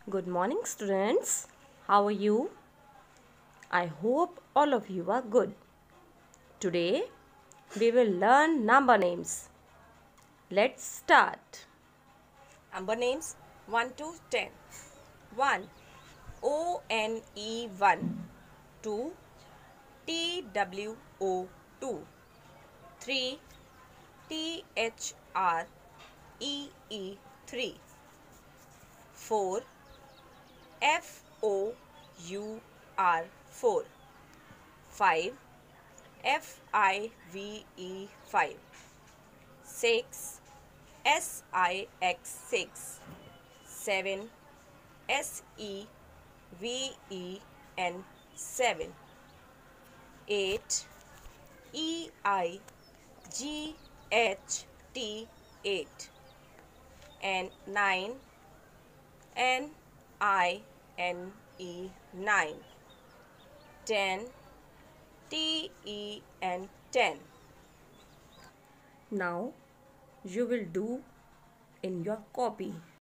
Good morning, students. How are you? I hope all of you are good. Today, we will learn number names. Let's start. Number names 1 to 10. 1. ONE 1. 2. TWO 2. 3. THREE 3. 4. FOUR 4. 5. FIVE 5. 6. SIX 6. 7. SEVEN 7. 8. EIGHT 8. And 9. NINE 9. 10. TEN 10. Now you will do in your copy.